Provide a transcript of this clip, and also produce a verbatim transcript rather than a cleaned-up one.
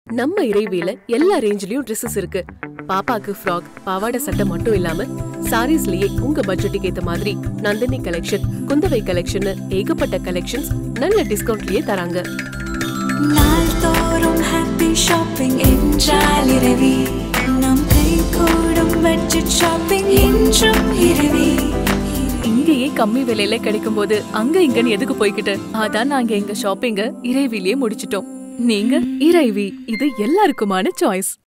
நம்ம இறைவில எல்லா ரேஞ்சிலயும் ட்ரெஸ்ஸஸ் இருக்கு. பாப்பாக்கு ஃப்ராக், பாவாடை சட்டை மட்டும் இல்லாம சாரீஸ்லயே உங்க பட்ஜெட்டுக்கு ஏத்த மாதிரி நந்தினி கலெக்ஷன், குந்தவை கலெக்ஷன், ஏகப்பட்ட கலெக்ஷன்ஸ் நல்ல டிஸ்கவுண்ட்லயே தராங்க. நாள்தோறும் ஹாப்பி ஷாப்பிங் என்றால் இரவி, நம் கைகூடும் பட்ஜெட் ஷாப்பிங் என்றும் இரவி. இங்கேயே கம்மி விலையில கிடைக்கும் போது அங்க இங்கன்னு எதுக்கு போய்கிட்டு, அதான் நாங்க எங்க ஷாப்பிங்க இறைவிலேயே முடிச்சிட்டோம். நீங்க இறைவி, இது எல்லாருக்குமான சாய்ஸ்.